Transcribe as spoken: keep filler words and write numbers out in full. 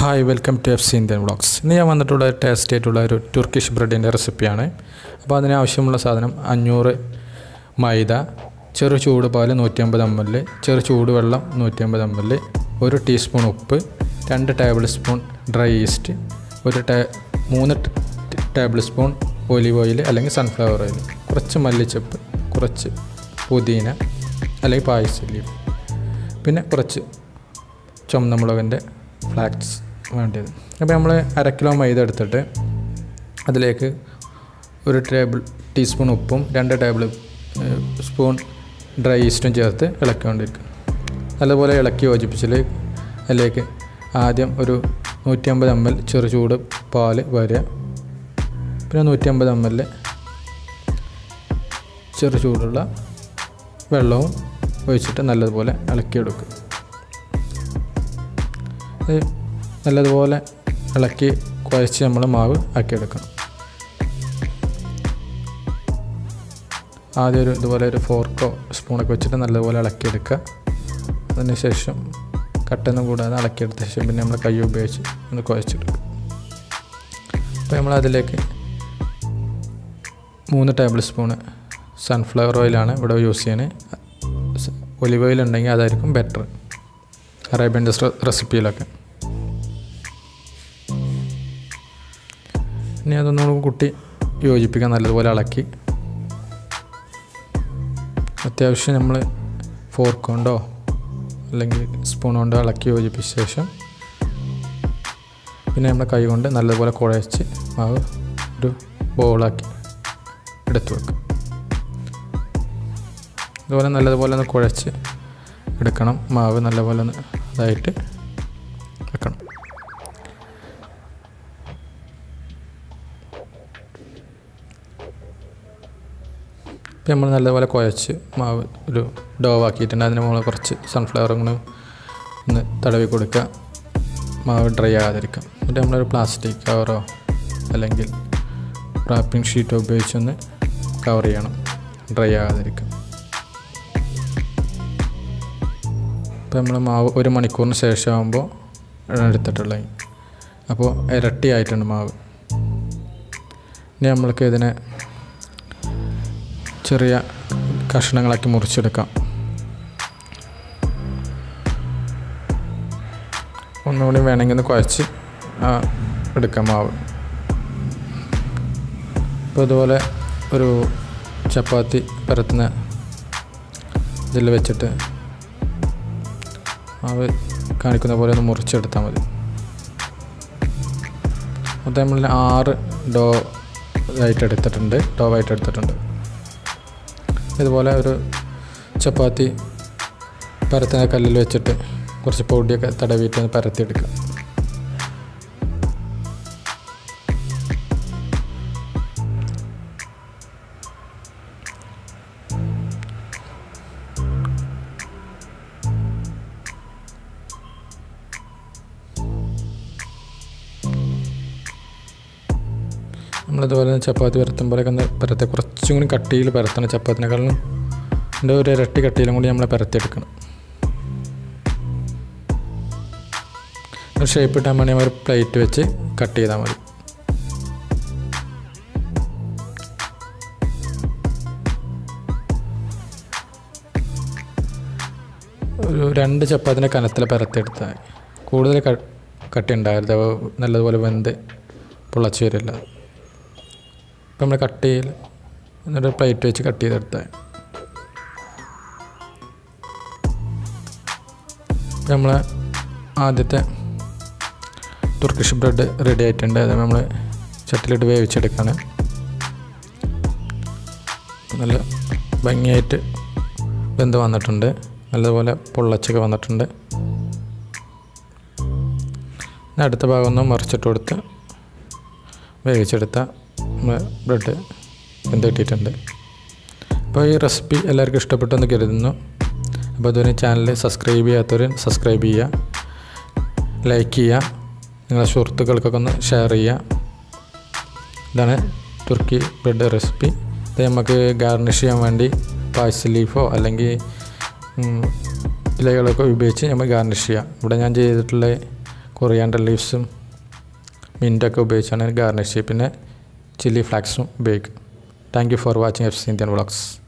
Hi welcome to F C Indian vlogs. ഇന്ന് ഞാൻ വന്നിട്ടുള്ള ടേസ്റ്റ് ആയിട്ടുള്ള ഒരു തുർക്കിഷ് ബ്രെഡിൻ്റെ റെസിപ്പിയാണ്. അപ്പോൾ അതിന് ആവശ്യമുള്ള സാധനം അഞ്ഞൂറ് മൈദ, ചെറു ചൂട് പാല് നൂറ്റി അമ്പത് എം എൽ, ചെറു ചൂടുവെള്ളം നൂറ്റി അമ്പത് എം എൽ, ഒരു ടീസ്പൂൺ ഉപ്പ്, രണ്ട് ടേബിൾ സ്പൂൺ ഡ്രൈ ഈസ്റ്റ്, ഒരു ടേ മൂന്ന് ടേബിൾ സ്പൂൺ ഒലിവ് ഓയിൽ അല്ലെങ്കിൽ സൺഫ്ലവർ ഓയിൽ, കുറച്ച് മല്ലിച്ചപ്പ്, കുറച്ച് പുതിന അല്ലെങ്കിൽ പായസ ലീഫ്, പിന്നെ കുറച്ച് ചുവന്ന മുളകിൻ്റെ ഫ്ലാക്സ് വേണ്ടത്. അപ്പോൾ നമ്മൾ അര കിലോ മൈദ എടുത്തിട്ട് അതിലേക്ക് ഒരു ടേബിൾ ടീസ്പൂൺ ഉപ്പും രണ്ട് ടേബിൾ സ്പൂൺ ഡ്രൈ ഈസ്റ്റും ചേർത്ത് ഇളക്കിക്കൊണ്ടിരിക്കും. നല്ലപോലെ ഇളക്കി യോജിപ്പിച്ചിൽ അതിലേക്ക് ആദ്യം ഒരു നൂറ്റി അമ്പത് എം എൽ ചെറു ചൂട് പാല് വരിക, പിന്നെ നൂറ്റി അമ്പത് എം എൽ ചെറു ചൂടുള്ള വെള്ളവും ഒഴിച്ചിട്ട് നല്ലതുപോലെ ഇളക്കിയെടുക്കും. നല്ലതുപോലെ ഇളക്കി കുഴച്ച് നമ്മൾ മാവ് ആക്കിയെടുക്കണം. ആദ്യം ഒരു ഇതുപോലെ ഒരു ഫോർക്കോ സ്പൂണൊക്കെ വെച്ചിട്ട് നല്ലതുപോലെ ഇളക്കിയെടുക്കുക. അതിന് ശേഷം കട്ടൊന്നും കൂടാതെ ഇളക്കിയെടുത്ത ശേഷം പിന്നെ നമ്മൾ കൈ ഉപയോഗിച്ച് ഒന്ന് കുഴച്ചെടുക്കും. അപ്പോൾ നമ്മൾ അതിലേക്ക് മൂന്ന് ടേബിൾ സ്പൂണ് സൺഫ്ലവർ ഓയിലാണ് ഇവിടെ യൂസ് ചെയ്യുന്നത്. ഒലിവ് ഓയിൽ ഉണ്ടെങ്കിൽ അതായിരിക്കും ബെറ്റർ അറേബ്യൻ റെസിപ്പിയിലൊക്കെ. ഇനി അതൊന്നും കൂട്ടി യോജിപ്പിക്കാൻ നല്ലതുപോലെ ഇളക്കി അത്യാവശ്യം നമ്മൾ ഫോർക്ക് കൊണ്ടോ അല്ലെങ്കിൽ സ്പൂൺ കൊണ്ടോ ഇളക്കി യോജിപ്പിച്ച ശേഷം പിന്നെ നമ്മൾ കൈ കൊണ്ട് നല്ലതുപോലെ കുഴച്ച് മാവ് ഒരു ബോളാക്കി എടുത്തു വെക്കും. അതുപോലെ നല്ലതുപോലെ ഒന്ന് കുഴച്ച് എടുക്കണം. മാവ് നല്ലപോലെ ഒന്ന് ഇതായിട്ട് വെക്കണം. ഇപ്പം നമ്മൾ നല്ലപോലെ കുഴച്ച് മാവ് ഒരു ഡോവാക്കിയിട്ടുണ്ട്. അതിന് മുകളിൽ കുറച്ച് സൺഫ്ലവറും കൂടെ ഒന്ന് തടവി കൊടുക്കുക, മാവ് ഡ്രൈ ആകാതിരിക്കാം. എന്നിട്ട് നമ്മളൊരു പ്ലാസ്റ്റിക് കവറോ അല്ലെങ്കിൽ റാപ്പിംഗ് ഷീറ്റോ ഉപയോഗിച്ചൊന്ന് കവർ ചെയ്യണം, ഡ്രൈ ആകാതിരിക്കാം. ഇപ്പോൾ നമ്മൾ മാവ് ഒരു മണിക്കൂറിന് ശേഷം ആകുമ്പോൾ എടുത്തിട്ടുള്ളത്, അപ്പോൾ ഇരട്ടി ആയിട്ടുണ്ട് മാവ്. ഇനി നമ്മൾക്ക് ഇതിനെ ചെറിയ കഷ്ണങ്ങളാക്കി മുറിച്ചെടുക്കാം. ഒന്നുകൂടി വേണമെങ്കിൽ ഒന്ന് കുഴച്ച് എടുക്കാം മാവ്. അപ്പോൾ ഇതുപോലെ ഒരു ചപ്പാത്തി പരത്തുന്ന ഇതിൽ വെച്ചിട്ട് മാവ് കാണിക്കുന്ന പോലെ ഒന്ന് മുറിച്ചെടുത്താൽ മതി. മൊത്തം നമ്മൾ ആറ് ഡോ ആയിട്ട് എടുത്തിട്ടുണ്ട് ഡോ ആയിട്ട് എടുത്തിട്ടുണ്ട്. ഇതുപോലെ ഒരു ചപ്പാത്തി പരത്തുന്ന കല്ലിൽ വെച്ചിട്ട് കുറച്ച് പൊടിയൊക്കെ തടവിയിട്ട് ഒന്ന് പരത്തിയെടുക്കുക. നമ്മളിതുപോലെ ചപ്പാത്തി പരത്തുമ്പോഴേക്ക് ഒന്ന് പരത്തി കുറച്ചും കൂടി കട്ടിയിൽ പരത്തണം. ചപ്പാത്തിനേക്കാളും എൻ്റെ ഒരു ഇരട്ടി കട്ടിയിലും കൂടി നമ്മൾ പരത്തിയെടുക്കണം. ഒരു ഷേപ്പ് ഇട്ടാൻ വേണ്ടി ഒരു പ്ലേറ്റ് വെച്ച് കട്ട് ചെയ്താൽ മതി. ഒരു രണ്ട് ചപ്പാത്തിൻ്റെ കനത്തിൽ പരത്തിയെടുത്താൽ കൂടുതൽ കട്ടി ഉണ്ടാകരുത്, നല്ലതുപോലെ വെന്ത് പൊള്ളച്ച് വരില്ല. ഇപ്പം നമ്മൾ കട്ട് ചെയ്യൽ എന്നിട്ട് പ്ലേറ്റ് വെച്ച് കട്ട് ചെയ്തെടുത്താൽ നമ്മൾ ആദ്യത്തെ തുർക്കിഷ് ബ്രെഡ് റെഡി ആയിട്ടുണ്ട്. അത് നമ്മൾ ചട്ടിലിട്ട് വേവിച്ചെടുക്കുകയാണ്. നല്ല ഭംഗിയായിട്ട് വെന്ത് വന്നിട്ടുണ്ട്, നല്ലതുപോലെ പൊള്ളച്ചൊക്കെ വന്നിട്ടുണ്ട്. അടുത്ത ഭാഗം ഒന്ന് മറിച്ചിട്ട് കൊടുത്ത് വേവിച്ചെടുത്ത ബ്രെഡ് വെന്ത് കിട്ടിയിട്ടുണ്ട്. അപ്പോൾ ഈ റെസിപ്പി എല്ലാവർക്കും ഇഷ്ടപ്പെട്ടെന്ന് കരുതുന്നു. അപ്പോൾ അതുപോലെ ചാനൽ സബ്സ്ക്രൈബ് ചെയ്യാത്തവർ സബ്സ്ക്രൈബ് ചെയ്യുക, ലൈക്ക് ചെയ്യുക, നിങ്ങളുടെ സുഹൃത്തുക്കൾക്കൊക്കെ ഒന്ന് ഷെയർ ചെയ്യുക. ഇതാണ് തുർക്കി ബ്രെഡ് റെസിപ്പി. ഇത് നമുക്ക് ഗാർണിഷ് ചെയ്യാൻ വേണ്ടി പായസ ലീഫോ അല്ലെങ്കിൽ ഇലകളൊക്കെ ഉപയോഗിച്ച് നമ്മൾ ഗാർണിഷ് ചെയ്യാം. ഇവിടെ ഞാൻ ചെയ്തിട്ടുള്ള കൊറിയാണ്ടർ ലീവ്സും മിൻറ്റൊക്കെ ഉപയോഗിച്ചാണ് ഗാർണിഷ് ചെയ്യുക. പിന്നെ ചില്ലി ഫ്ലാക്സും ഉപയോഗിക്കും. Thank you for watching F C Indian vlogs.